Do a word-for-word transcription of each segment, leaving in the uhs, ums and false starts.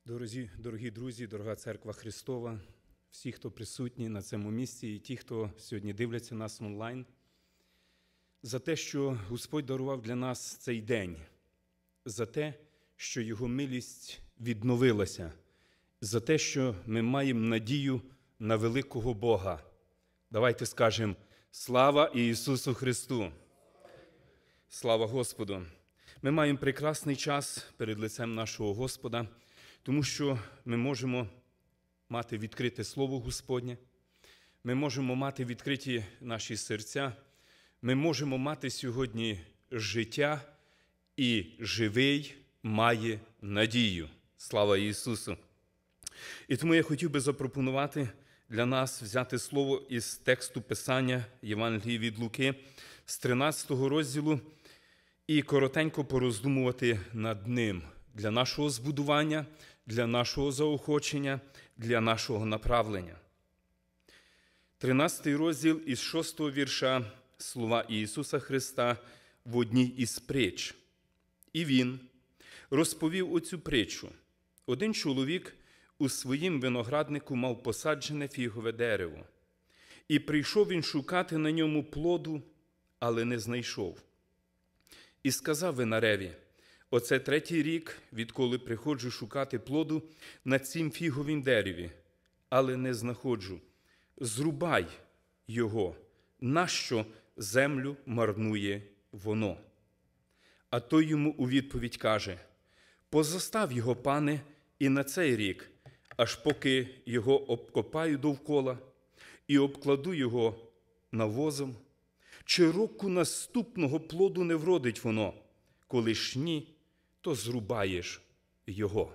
Дорогі, дорогі друзі, дорога Церква Христова, всі, хто присутні на цьому місці і ті, хто сьогодні дивляться нас онлайн, за те, що Господь дарував для нас цей день, за те, що Його милість відновилася, за те, що ми маємо надію на великого Бога. Давайте скажемо «Слава Ісусу Христу!» Слава Господу! Ми маємо прекрасний час перед лицем нашого Господа, тому що ми можемо мати відкрите Слово Господнє, ми можемо мати відкриті наші серця, ми можемо мати сьогодні життя, і живий має надію. Слава Ісусу! І тому я хотів би запропонувати для нас взяти слово із тексту Писання Євангелії від Луки з тринадцятого розділу і коротенько пороздумувати над ним для нашого збудування, для нашого заохочення, для нашого направлення. тринадцятий розділ із шостого вірша слова Ісуса Христа в одній із притч. І Він розповів оцю притчу. Один чоловік у своїм винограднику мав посаджене фігове дерево. І прийшов він шукати на ньому плоду, але не знайшов. І сказав винареві: «Оце третій рік, відколи приходжу шукати плоду на цім фіговім дереві, але не знаходжу. Зрубай його, нащо землю марнує воно?» А той йому у відповідь каже: «Позостав його, пане, і на цей рік, аж поки його обкопаю довкола і обкладу його навозом. Чи року наступного плоду не вродить воно? Коли ж ні, то зрубаєш його».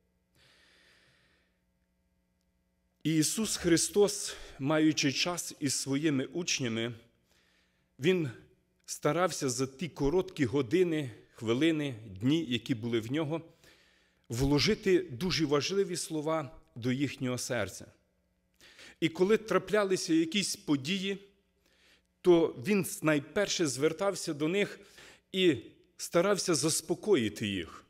І Ісус Христос, маючи час із своїми учнями, Він старався за ті короткі години, хвилини, дні, які були в Нього, вложити дуже важливі слова до їхнього серця. І коли траплялися якісь події, то Він найперше звертався до них і старався заспокоїти їх.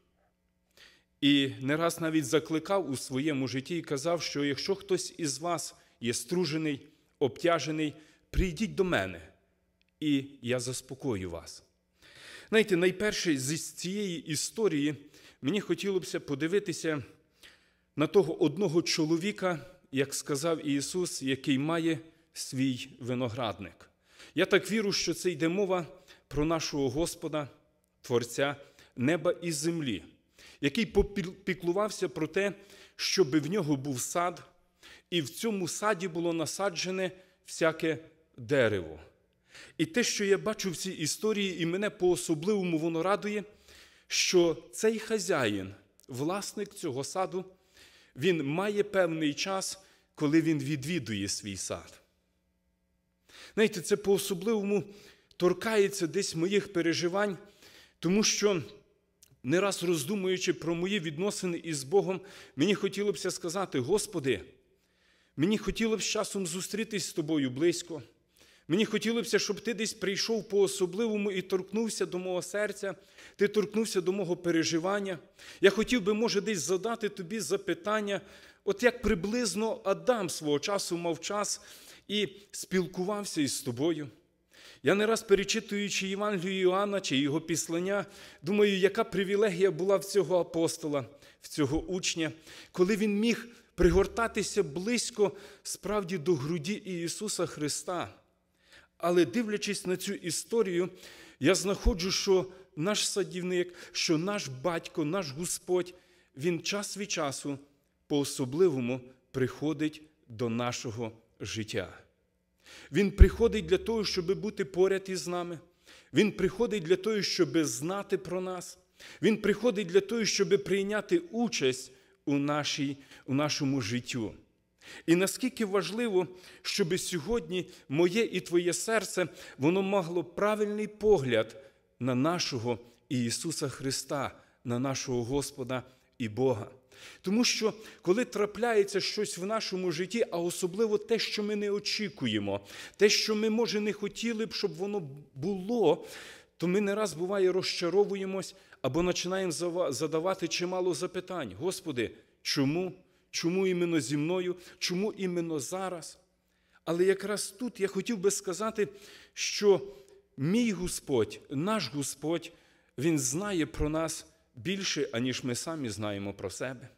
І не раз навіть закликав у своєму житті і казав, що якщо хтось із вас є стружений, обтяжений, прийдіть до мене, і я заспокою вас. Знаєте, найперше з цієї історії мені хотілося б подивитися на того одного чоловіка, як сказав Ісус, який має свій виноградник. Я так вірю, що це йде мова про нашого Господа, Творця неба і землі, який попіклувався про те, щоб в нього був сад, і в цьому саді було насаджене всяке дерево. І те, що я бачу в цій історії, і мене по-особливому воно радує, що цей хазяїн, власник цього саду, він має певний час, коли він відвідує свій сад. Знаєте, це по-особливому торкається десь моїх переживань, тому що, не раз роздумуючи про мої відносини із Богом, мені хотілося б сказати: «Господи, мені хотілося б з часом зустрітись з Тобою близько. Мені хотілося б, щоб Ти десь прийшов по-особливому і торкнувся до мого серця, Ти торкнувся до мого переживання. Я хотів би, може, десь задати Тобі запитання, от як приблизно Адам свого часу мав час і спілкувався із Тобою». Я не раз, перечитуючи Євангелію Іоанна чи його післання, думаю, яка привілегія була в цього апостола, в цього учня, коли він міг пригортатися близько справді до груді Ісуса Христа. Але дивлячись на цю історію, я знаходжу, що наш садівник, що наш батько, наш Господь, Він час від часу по-особливому приходить до нашого життя. Він приходить для того, щоб бути поряд із нами. Він приходить для того, щоб знати про нас. Він приходить для того, щоб прийняти участь у, нашій, у нашому життю. І наскільки важливо, щоб сьогодні моє і твоє серце, воно магло правильний погляд на нашого Ісуса Христа, на нашого Господа і Бога. Тому що, коли трапляється щось в нашому житті, а особливо те, що ми не очікуємо, те, що ми, може, не хотіли б, щоб воно було, то ми не раз, буває, розчаровуємось або починаємо задавати чимало запитань. Господи, Чому? Чому іменно зі мною? Чому іменно зараз? Але якраз тут я хотів би сказати, що мій Господь, наш Господь, Він знає про нас більше, аніж ми самі знаємо про себе.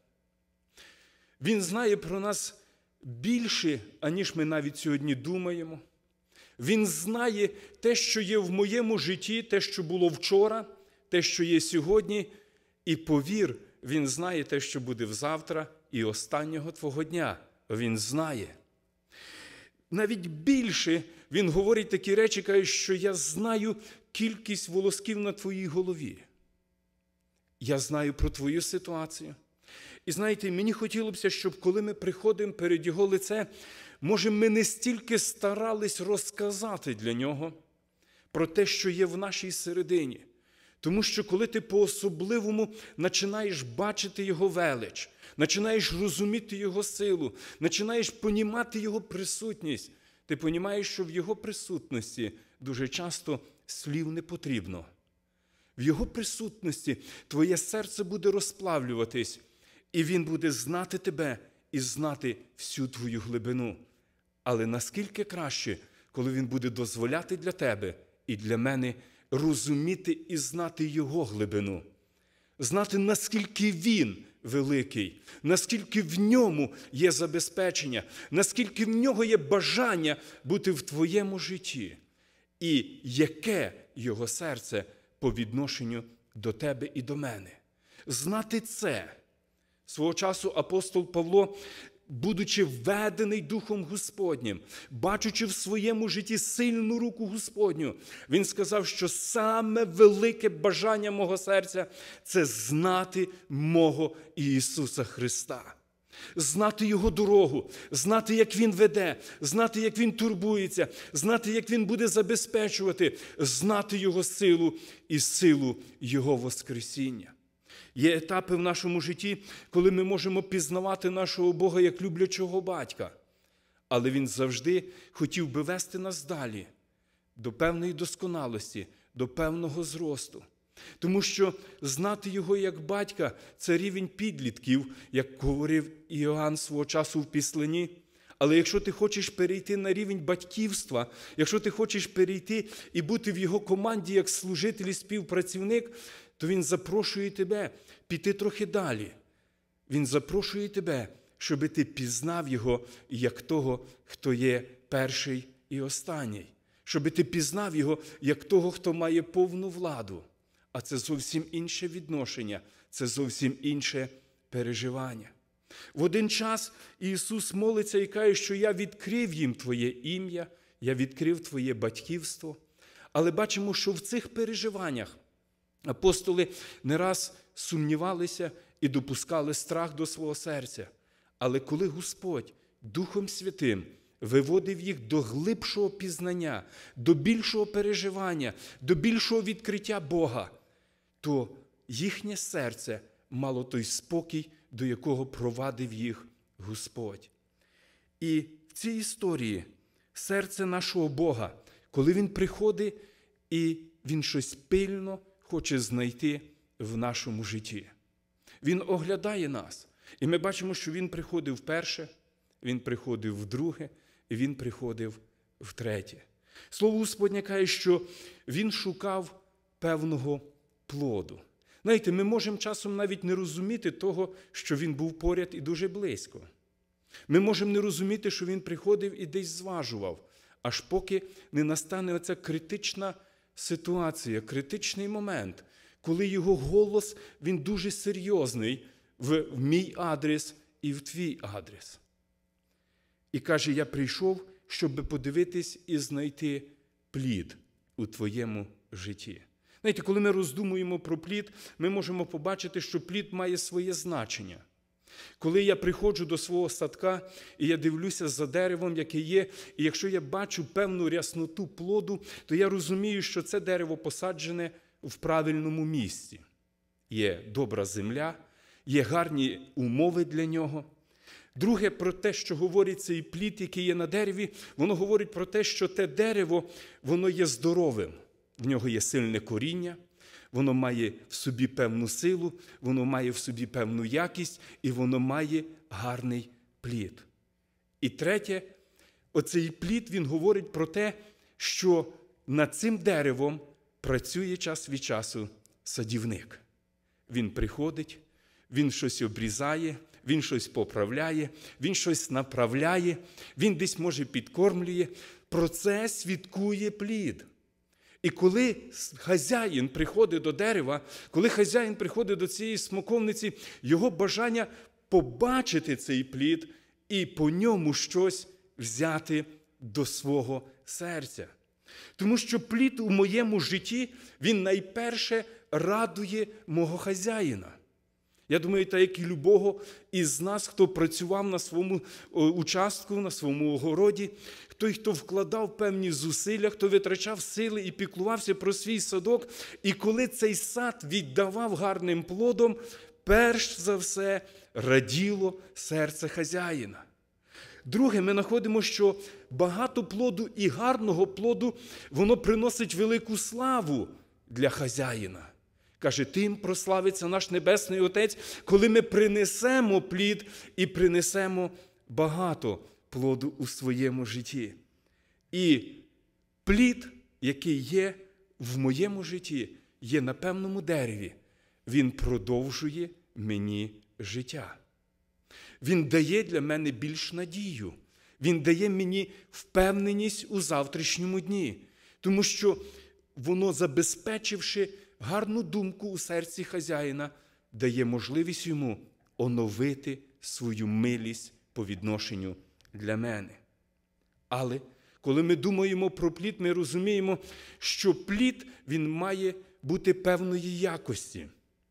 Він знає про нас більше, аніж ми навіть сьогодні думаємо. Він знає те, що є в моєму житті, те, що було вчора, те, що є сьогодні. І повір, Він знає те, що буде взавтра і останнього твого дня. Він знає. Навіть більше Він говорить такі речі, каже, що я знаю кількість волосків на твоїй голові. Я знаю про твою ситуацію. І знаєте, мені хотілося б, щоб коли ми приходимо перед Його лице, може ми не стільки старались розказати для Нього про те, що є в нашій середині. Тому що коли ти по-особливому починаєш бачити Його велич, починаєш розуміти Його силу, починаєш понімати Його присутність, ти понімаєш, що в Його присутності дуже часто слів не потрібно. В Його присутності твоє серце буде розплавлюватись, і Він буде знати тебе і знати всю твою глибину. Але наскільки краще, коли Він буде дозволяти для тебе і для мене розуміти і знати Його глибину. Знати, наскільки Він великий, наскільки в Ньому є забезпечення, наскільки в Нього є бажання бути в твоєму житті. І яке Його серце по відношенню до тебе і до мене. Знати це. Свого часу апостол Павло, будучи ведений Духом Господнім, бачучи в своєму житті сильну руку Господню, він сказав, що саме велике бажання мого серця – це знати мого Ісуса Христа. Знати Його дорогу, знати, як Він веде, знати, як Він турбується, знати, як Він буде забезпечувати, знати Його силу і силу Його воскресіння. Є етапи в нашому житті, коли ми можемо пізнавати нашого Бога як люблячого батька. Але Він завжди хотів би вести нас далі, до певної досконалості, до певного зросту. Тому що знати Його як батька – це рівень підлітків, як говорив Іоанн свого часу в Післанні. Але якщо ти хочеш перейти на рівень батьківства, якщо ти хочеш перейти і бути в Його команді як служитель і співпрацівник, то Він запрошує тебе піти трохи далі. Він запрошує тебе, щоб ти пізнав Його як того, хто є перший і останній. Щоб ти пізнав Його як того, хто має повну владу. А це зовсім інше відношення, це зовсім інше переживання. В один час Ісус молиться і каже, що я відкрив їм Твоє ім'я, я відкрив Твоє батьківство. Але бачимо, що в цих переживаннях апостоли не раз сумнівалися і допускали страх до свого серця. Але коли Господь Духом Святим виводив їх до глибшого пізнання, до більшого переживання, до більшого відкриття Бога, то їхнє серце мало той спокій, до якого провадив їх Господь. І в цій історії серце нашого Бога, коли Він приходить і Він щось пильно хоче знайти в нашому житті. Він оглядає нас. І ми бачимо, що Він приходив вперше, Він приходив вдруге, і Він приходив втретє. Слово Господнє каже, що Він шукав певного плоду. Знаєте, ми можемо часом навіть не розуміти того, що Він був поряд і дуже близько. Ми можемо не розуміти, що Він приходив і десь зважував, аж поки не настане оця критична ситуація, критичний момент, коли Його голос, він дуже серйозний в мій адрес і в твій адрес. І каже, я прийшов, щоб подивитись і знайти плід у твоєму житті. Знаєте, коли ми роздумуємо про плід, ми можемо побачити, що плід має своє значення. Коли я приходжу до свого садка, і я дивлюся за деревом, яке є, і якщо я бачу певну рясноту плоду, то я розумію, що це дерево посаджене в правильному місці. Є добра земля, є гарні умови для нього. Друге, про те, що говорить цей плід, який є на дереві, воно говорить про те, що те дерево, воно є здоровим. В нього є сильне коріння, Воно має в собі певну силу, воно має в собі певну якість, і воно має гарний плід. І третє, оцей плід, він говорить про те, що над цим деревом працює час від часу садівник. Він приходить, він щось обрізає, він щось поправляє, він щось направляє, він десь, може, підкормлює. Про це свідкує плід. І коли хазяїн приходить до дерева, коли хазяїн приходить до цієї смоковниці, його бажання побачити цей плід і по ньому щось взяти до свого серця. Тому що плід у моєму житті, він найперше радує мого хазяїна. Я думаю, так як і любого із нас, хто працював на своєму участку, на своєму огороді, той, хто вкладав певні зусилля, хто витрачав сили і піклувався про свій садок, і коли цей сад віддавав гарним плодом, перш за все раділо серце хазяїна. Друге, ми знаходимо, що багато плоду і гарного плоду, воно приносить велику славу для хазяїна. Каже, тим прославиться наш Небесний Отець, коли ми принесемо плід і принесемо багато плоду у своєму житті. І плід, який є в моєму житті, є на певному дереві, він продовжує мені життя. Він дає для мене більш надію. Він дає мені впевненість у завтрашньому дні. Тому що воно, забезпечивши гарну думку у серці хазяїна, дає можливість йому оновити свою милість по відношенню для мене. Але коли ми думаємо про плід, ми розуміємо, що плід, він має бути певної якості.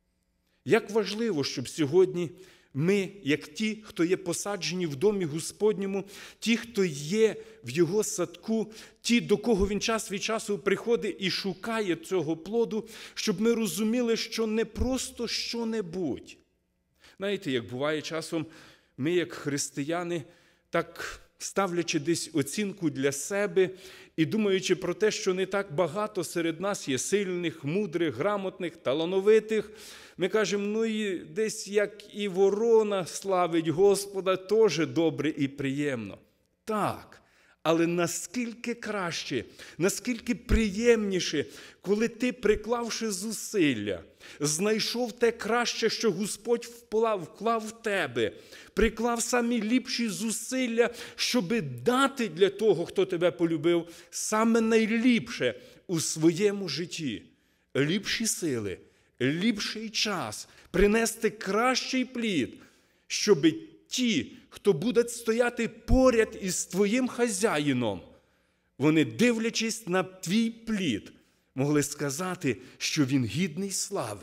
Як важливо, щоб сьогодні ми, як ті, хто є посаджені в домі Господньому, ті, хто є в його садку, ті, до кого він час від часу приходить і шукає цього плоду, щоб ми розуміли, що не просто що-небудь. Знаєте, як буває часом, ми, як християни, так ставлячи десь оцінку для себе і думаючи про те, що не так багато серед нас є сильних, мудрих, грамотних, талановитих, ми кажемо, ну і десь як і ворона славить Господа, теж добре і приємно. Так, але наскільки краще, наскільки приємніше, коли ти, приклавши зусилля, знайшов те краще, що Господь вклав в тебе, приклав самі ліпші зусилля, щоби дати для того, хто тебе полюбив, саме найліпше у своєму житті. Ліпші сили, ліпший час, принести кращий плід, щоби ті, хто будуть стояти поряд із твоїм хазяїном, вони, дивлячись на твій плід, могли сказати, що він гідний слави.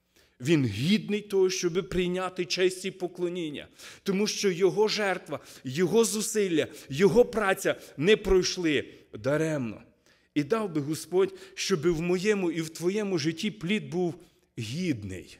Він гідний того, щоб прийняти честь і поклоніння. Тому що його жертва, його зусилля, його праця не пройшли даремно. І дав би Господь, щоб в моєму і в твоєму житті плід був гідний.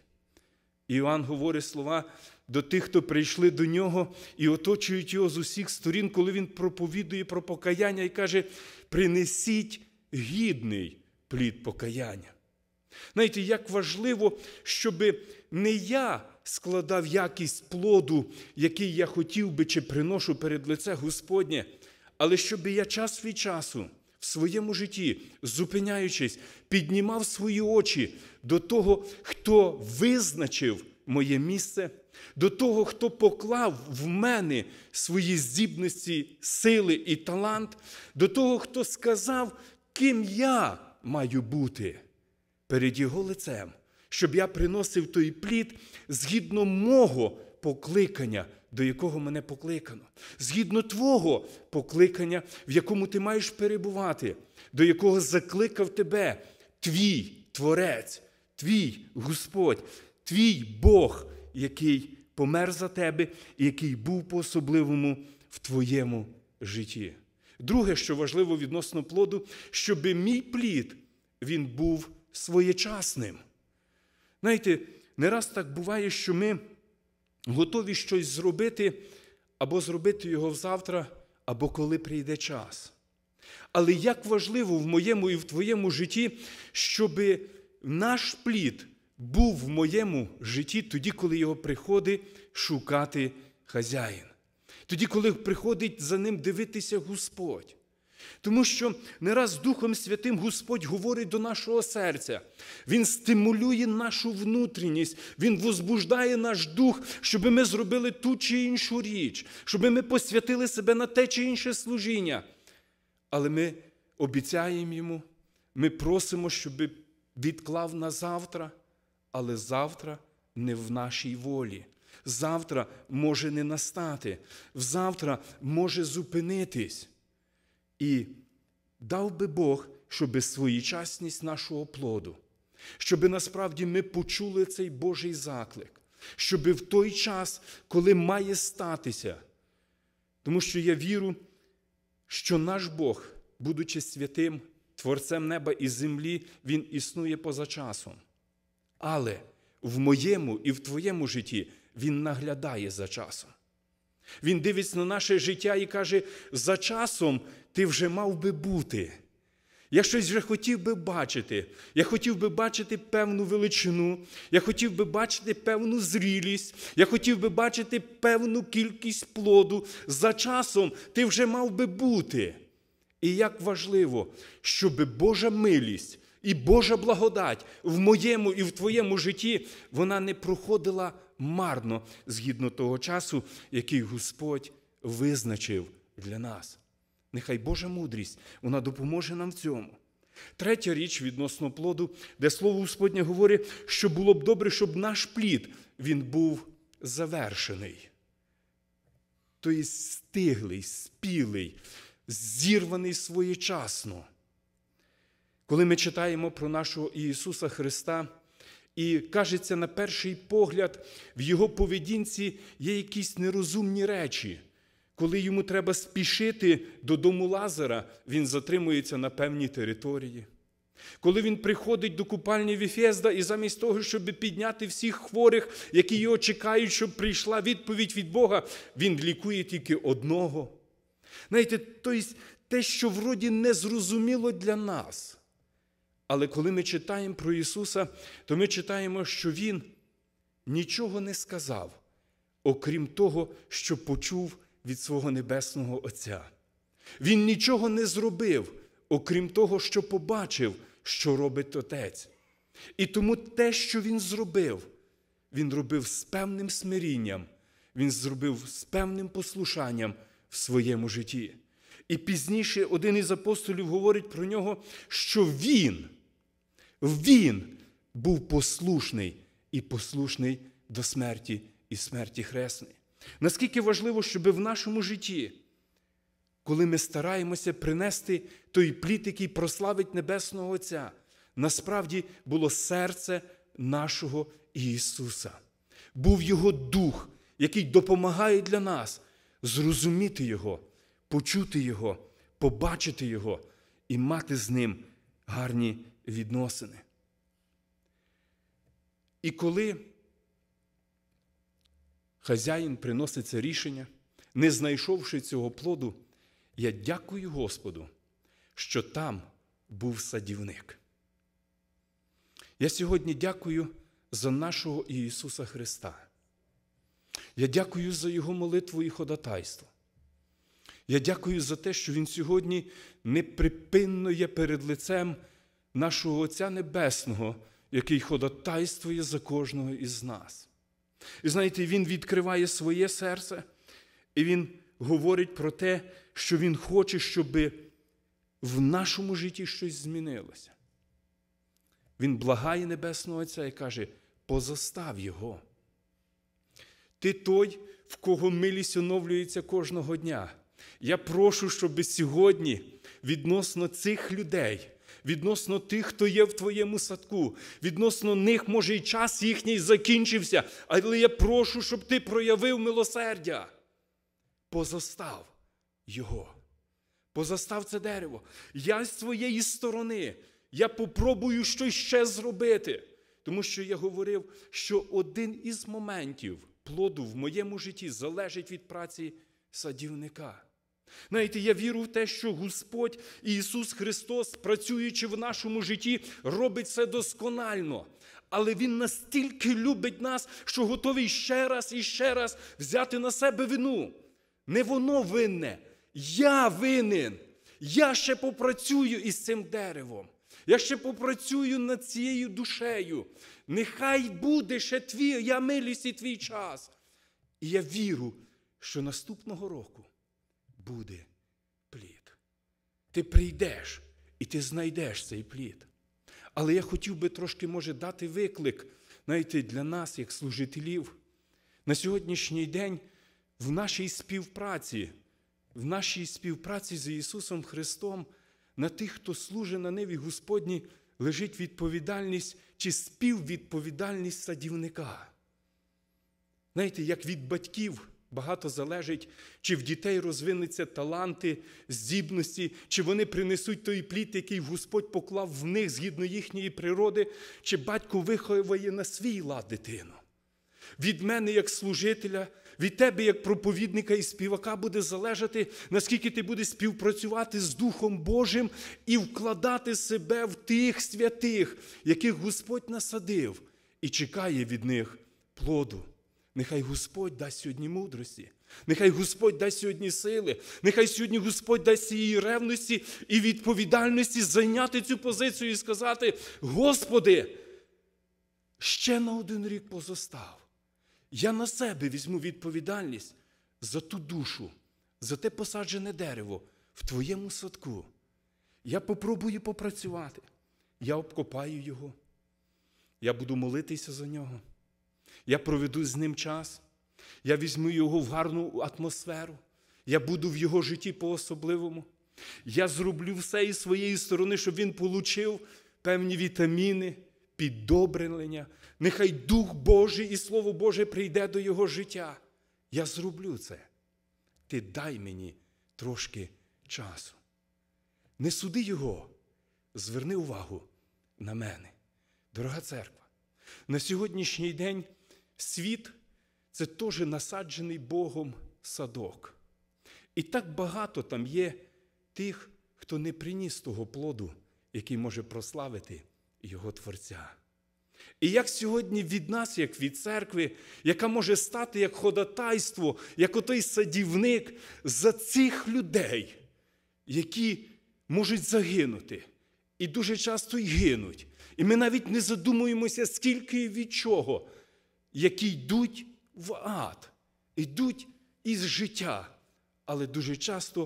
Іоанн говорить слова до тих, хто прийшли до нього і оточують його з усіх сторін, коли він проповідує про покаяння і каже, принесіть гідний плід покаяння. Знаєте, як важливо, щоб не я складав якість плоду, який я хотів би чи приношу перед лице Господнє, але щоб я час від часу в своєму житті, зупиняючись, піднімав свої очі до того, хто визначив моє місце, до того, хто поклав в мене свої здібності, сили і талант, до того, хто сказав, ким я маю бути перед його лицем, щоб я приносив той плід згідно мого покликання, до якого мене покликано, згідно твого покликання, в якому ти маєш перебувати, до якого закликав тебе твій Творець, твій Господь, твій Бог, який помер за тебе і який був по-особливому в твоєму житті. Друге, що важливо відносно плоду, щоб мій плід, він був своєчасним. Знаєте, не раз так буває, що ми готові щось зробити, або зробити його завтра, або коли прийде час. Але як важливо в моєму і в твоєму житті, щоб наш плід був в моєму житті тоді, коли його приходить шукати хазяїн. Тоді, коли приходить за ним дивитися Господь. Тому що не раз Духом Святим Господь говорить до нашого серця. Він стимулює нашу внутрішність, Він возбуждає наш дух, щоб ми зробили ту чи іншу річ, щоб ми посвятили себе на те чи інше служіння. Але ми обіцяємо Йому, ми просимо, щоб відклав на завтра, але завтра не в нашій волі. Завтра може не настати, завтра може зупинитись. І дав би Бог, щоб своєчасність нашого плоду, щоб насправді ми почули цей Божий заклик, щоб в той час, коли має статися, тому що я вірю, що наш Бог, будучи святим, Творцем неба і землі, Він існує поза часом. Але в моєму і в твоєму житті Він наглядає за часом. Він дивиться на наше життя і каже, за часом ти вже мав би бути. Я щось вже хотів би бачити. Я хотів би бачити певну величину. Я хотів би бачити певну зрілість. Я хотів би бачити певну кількість плоду. За часом ти вже мав би бути. І як важливо, щоб Божа милість і Божа благодать в моєму і в твоєму житті, вона не проходила марно згідно того часу, який Господь визначив для нас. Нехай Божа мудрість, вона допоможе нам в цьому. Третя річ відносно плоду, де Слово Господнє говорить, що було б добре, щоб наш плід, він був завершений. Тобто стиглий, спілий, зірваний своєчасно. Коли ми читаємо про нашого Ісуса Христа, і, кажеться, на перший погляд, в Його поведінці є якісь нерозумні речі. Коли йому треба спішити додому Лазара, він затримується на певній території. Коли він приходить до купальні Віфезда і замість того, щоб підняти всіх хворих, які його чекають, щоб прийшла відповідь від Бога, він лікує тільки одного. Знаєте, тобто те, що вроді незрозуміло для нас. Але коли ми читаємо про Ісуса, то ми читаємо, що Він нічого не сказав, окрім того, що почув від свого Небесного Отця. Він нічого не зробив, окрім того, що побачив, що робить Отець. І тому те, що Він зробив, Він робив з певним смирінням, Він зробив з певним послушанням в своєму житті. І пізніше один із апостолів говорить про нього, що Він, Він був послушний і послушний до смерті і смерті хресної. Наскільки важливо, щоб в нашому житті, коли ми стараємося принести той плід, який прославить Небесного Отця, насправді було серце нашого Ісуса. Був Його Дух, який допомагає для нас зрозуміти Його, почути Його, побачити Його і мати з Ним гарні відносини. І коли хазяїн приносить це рішення, не знайшовши цього плоду, я дякую Господу, що там був садівник. Я сьогодні дякую за нашого Ісуса Христа. Я дякую за Його молитву і ходатайство. Я дякую за те, що Він сьогодні неприпинно є перед лицем нашого Отця Небесного, який ходатайствує за кожного із нас. І знаєте, Він відкриває своє серце, і Він говорить про те, що Він хоче, щоб в нашому житті щось змінилося. Він благає Небесного Отця і каже, позостав його. Ти той, в кого милість оновлюється кожного дня. Я прошу, щоб сьогодні відносно цих людей, відносно тих, хто є в твоєму садку, відносно них, може, і час їхній закінчився, але я прошу, щоб ти проявив милосердя. Позостав його. Позостав це дерево. Я з своєї сторони, я попробую щось ще зробити. Тому що я говорив, що один із моментів плоду в моєму житті залежить від праці садівника. Знаєте, я вірю в те, що Господь Ісус Христос, працюючи в нашому житті, робить це досконально. Але Він настільки любить нас, що готовий ще раз і ще раз взяти на себе вину. Не воно винне, я винен. Я ще попрацюю із цим деревом. Я ще попрацюю над цією душею. Нехай буде ще твій, я милість і твій час. І я вірю, що наступного року буде плід. Ти прийдеш і ти знайдеш цей плід. Але я хотів би трошки, може, дати виклик, знаєте, для нас, як служителів, на сьогоднішній день в нашій співпраці, в нашій співпраці з Ісусом Христом, на тих, хто служить на ниві Господній, лежить відповідальність чи співвідповідальність садівника. Знаєте, як від батьків багато залежить, чи в дітей розвинуться таланти, здібності, чи вони принесуть той плід, який Господь поклав в них згідно їхньої природи, чи батько виховує на свій лад дитину. Від мене, як служителя, від тебе, як проповідника і співака, буде залежати, наскільки ти будеш співпрацювати з Духом Божим і вкладати себе в тих святих, яких Господь насадив, і чекає від них плоду. Нехай Господь дасть сьогодні мудрості, нехай Господь дасть сьогодні сили, нехай сьогодні Господь дасть її ревності і відповідальності зайняти цю позицію і сказати: Господи, ще на один рік позостав. Я на себе візьму відповідальність за ту душу, за те посаджене дерево в Твоєму садку. Я попробую попрацювати, я обкопаю його, я буду молитися за нього. Я проведу з ним час, я візьму його в гарну атмосферу, я буду в його житті по-особливому. Я зроблю все із своєї сторони, щоб він отримав певні вітаміни, піддобрення. Нехай Дух Божий і Слово Боже прийде до його життя. Я зроблю це. Ти дай мені трошки часу. Не суди його, зверни увагу на мене. Дорога церква, на сьогоднішній день світ – це теж насаджений Богом садок. І так багато там є тих, хто не приніс того плоду, який може прославити його Творця. І як сьогодні від нас, як від церкви, яка може стати як ходатайство, як отой садівник за цих людей, які можуть загинути. І дуже часто й гинуть. І ми навіть не задумуємося, скільки і від чого, які йдуть в ад, йдуть із життя, але дуже часто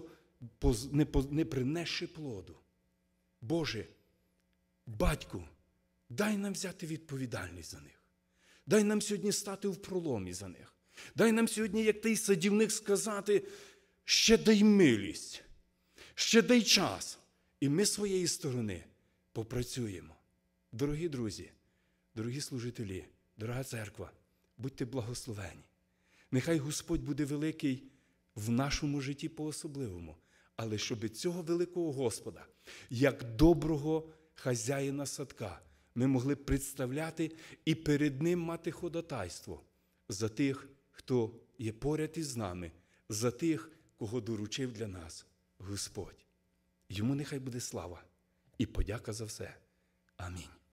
не принесши плоду. Боже, Батьку, дай нам взяти відповідальність за них. Дай нам сьогодні стати в проломі за них. Дай нам сьогодні, як той садівник, сказати: ще дай милість, ще дай час. І ми з своєї сторони попрацюємо. Дорогі друзі, дорогі служителі, дорога церква, будьте благословені. Нехай Господь буде великий в нашому житті по-особливому, але щоб цього великого Господа, як доброго хазяїна садка, ми могли представляти і перед Ним мати ходатайство за тих, хто є поряд із нами, за тих, кого доручив для нас Господь. Йому нехай буде слава і подяка за все. Амінь.